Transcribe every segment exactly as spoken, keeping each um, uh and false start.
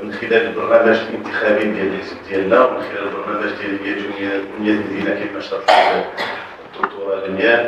من خلال البرنامج الانتخابي ديال الحزب ديالنا ومن خلال البرنامج ديال هي جمعيه المدينه كما شرحت الدكتوره لميان،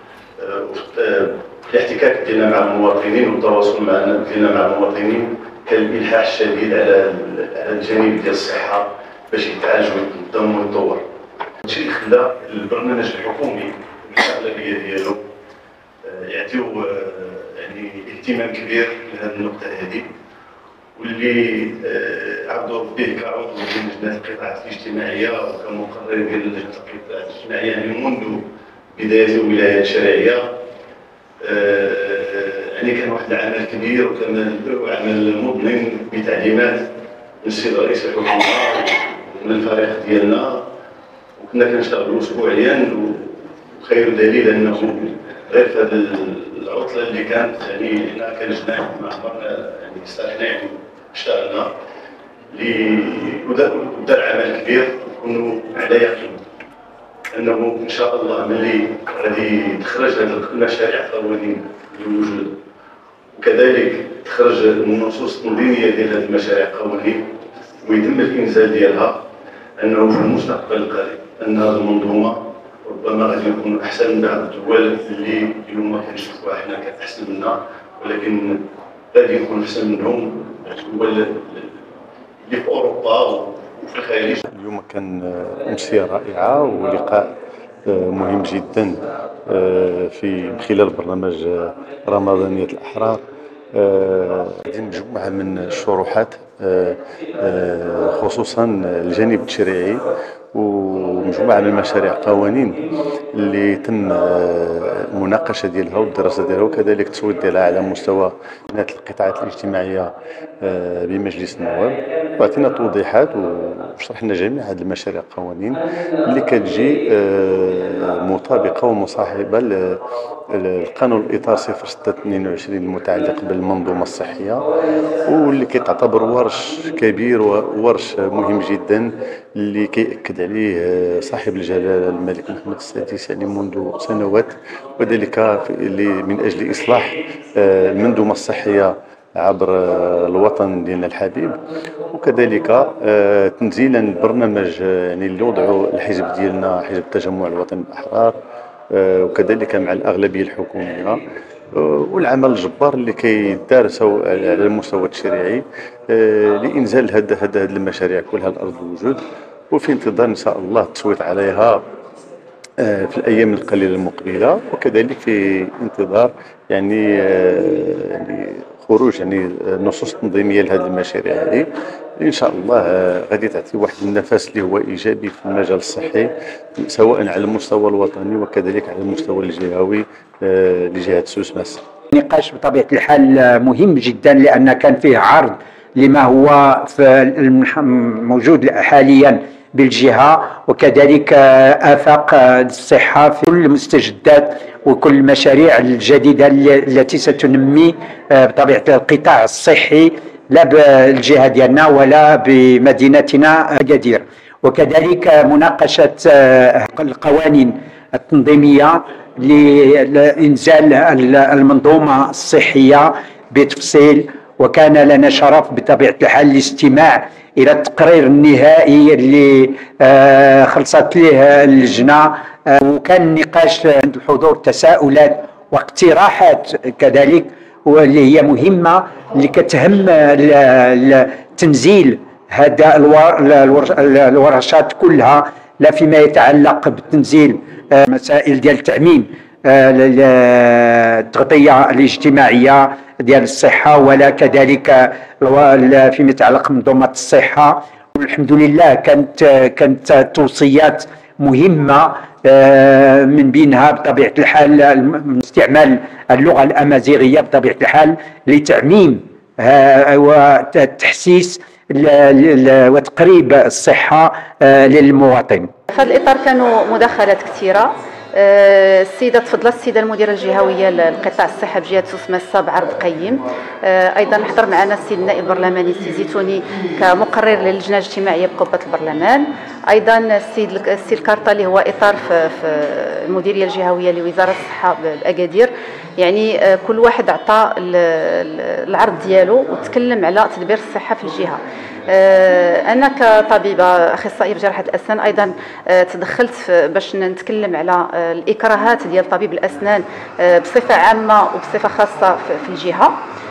الاحتكاك ديالنا مع المواطنين والتواصل معنا ديالنا مع المواطنين كان الالحاح الشديد على على الجانب ديال الصحه باش يتعالج ويتقدم ويتطور. هادشي اللي خلى البرنامج الحكومي بالاغلبيه ديالو يعطيو يعني اهتمام كبير لهذه النقطه هذه، واللي عبدوا به كعضو من لجنه القطاعات الاجتماعيه وكمقرر ديال لجنه القطاعات الاجتماعيه يعني منذ بدايه الولايه الشرعيه. يعني كان واحد العمل كبير وكان عمل مضمن بتعليمات من السيد رئيس الحكومه ومن الفريق ديالنا، وكنا كنشتغلوا اسبوعيا، وخير دليل انه غير في هذه العطله اللي كانت يعني حنا كلجنه ما عمرنا يعني استرحنا يعني اشتغلنا لدار عمل كبير، وكونوا على يقين انه ان شاء الله ملي غادي تخرج هذه المشاريع القوانين للوجود وكذلك تخرج النصوص التنظيميه ديال هذه المشاريع القوانين ويتم الانزال ديالها، انه في المستقبل القريب ان هذه المنظومه ربما غادي يكون احسن من بعض الدول اللي اليوم كنشوفوها حنا كاحسن منا، ولكن غادي يكون احسن منهم الدول اللي في اوروبا وفي الخليج. اليوم كان امسيه رائعه ولقاء مهم جدا في من خلال برنامج رمضانيه الاحرار. غادي مجموعه من الشروحات خصوصا الجانب التشريعي ومجموعه من المشاريع قوانين اللي تم المناقشه ديالها والدراسه ديالها وكذلك التصويت ديالها على مستوى لجنه القطاعات الاجتماعيه بمجلس النواب، وعطينا توضيحات وشرحنا جميع هذه المشاريع القوانين اللي كتجي مطابقه ومصاحبه للقانون الاطار صفر ستة اثنين وعشرين المتعلق بالمنظومه الصحيه، واللي كتعتبر ورش كبير وورش مهم جدا اللي كيأكد عليه صاحب الجلاله الملك محمد السادس يعني منذ سنوات، وذلك من اجل اصلاح المنظومه الصحيه عبر الوطن ديالنا الحبيب، وكذلك تنزيلا برنامج يعني اللي وضعه الحزب ديالنا حزب التجمع الوطني الاحرار وكذلك مع الاغلبيه الحكوميه، والعمل الجبار اللي كيدار سواء على المستوى التشريعي لانزال هذه هذه المشاريع كلها الارض الوجود، وفي انتظار ان شاء الله التصويت عليها في الايام القليله المقبله، وكذلك في انتظار يعني يعني خروج يعني النصوص التنظيميه لهذه المشاريع هذه ان شاء الله غادي تعطي واحد النفس اللي هو ايجابي في المجال الصحي سواء على المستوى الوطني وكذلك على المستوى الجهوي لجهه سوس مصر. نقاش بطبيعه الحال مهم جدا لان كان فيه عرض لما هو في موجود حاليا بالجهه، وكذلك افاق الصحه في كل المستجدات وكل المشاريع الجديده التي ستنمي بطبيعه القطاع الصحي لا بالجهه ديالنا ولا بمدينتنا أكادير، وكذلك مناقشه القوانين التنظيميه لانزال المنظومه الصحيه بتفصيل. وكان لنا شرف بطبيعه الحال الاستماع الى التقرير النهائي اللي خلصت له اللجنه، وكان النقاش عند الحضور تساؤلات واقتراحات كذلك واللي هي مهمه اللي كتهم تنزيل هذا الورشات كلها، لا فيما يتعلق بالتنزيل مسائل ديال التامين التغطيه الاجتماعيه ديال الصحه، ولا كذلك فيما يتعلق بمنظومه الصحه. والحمد لله كانت كانت توصيات مهمه من بينها بطبيعه الحال استعمال اللغه الامازيغيه بطبيعه الحال لتعميم وتحسيس وتقريب الصحه للمواطن. في هذا الاطار كانوا مداخلات كثيره السيده تفضلت السيده المديره الجهويه لقطاع الصحه بجهه سوس مسا بعرض قيم. ايضا حضر معنا السيد النائب البرلماني السي زيتوني كمقرر للجنه الاجتماعيه بقبه البرلمان. ايضا السيد السي الكارطالي هو اطار في المديريه الجهويه لوزاره الصحه باكادير. يعني كل واحد عطى العرض ديالو وتكلم على تدبير الصحه في الجهه. انا كطبيبه اخصائيه بجراحه الاسنان ايضا تدخلت باش نتكلم على الاكراهات ديال طبيب الاسنان بصفه عامه وبصفه خاصه في الجهه.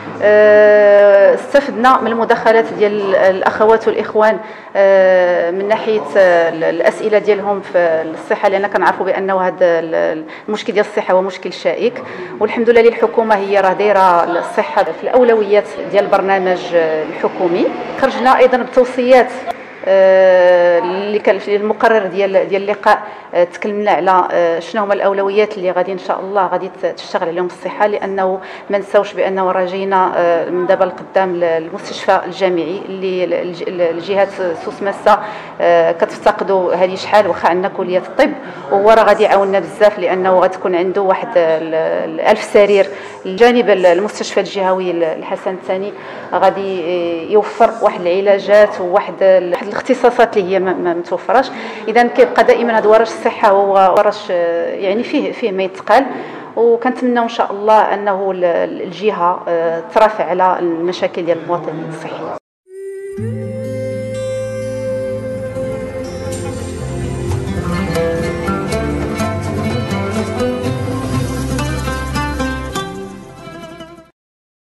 استفدنا من المداخلات ديال الاخوات والاخوان من ناحيه الاسئله ديالهم في الصحه، لان كنعرفوا بانه هذا المشكل ديال الصحه هو مشكل شائك، والحمد لله الحكومه هي راه دايره الصحه في الاولويات ديال البرنامج الحكومي. خرجنا ايضا بتوصيات اللي كان في المقرر ديال ديال اللقاء. تكلمنا على شنو هما الاولويات اللي غادي ان شاء الله غادي تشتغل عليهم الصحه، لانه ما نساوش بانه راجينا من دابا لقدام المستشفى الجامعي اللي الجهات سوس مسا كتفتقدوا هذه شحال، واخا عندنا كليه الطب وهو راه غادي يعاوننا بزاف، لانه غتكون عنده واحد ألف سرير الجانب المستشفى الجهوي الحسن الثاني، غادي يوفر واحد العلاجات وواحد الاختصاصات اللي هي ما متوفراش. اذا كيبقى دائما هذا ورش الصحه هو ورش يعني فيه فيه ما يتقال، وكنتمنى ان شاء الله انه الجهه ترافع على المشاكل ديال المواطنين الصحيين.